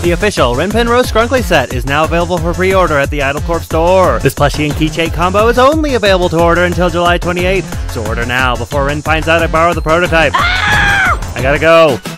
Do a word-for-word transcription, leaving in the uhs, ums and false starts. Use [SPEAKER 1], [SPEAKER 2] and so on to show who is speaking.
[SPEAKER 1] The official Miss Penrose Skrunkly set is now available for pre-order at the Idol-Corp store. This plushie and keychain combo is only available to order until July twenty-eighth, so order now before Rin finds out I borrowed the prototype. Ah! I gotta go.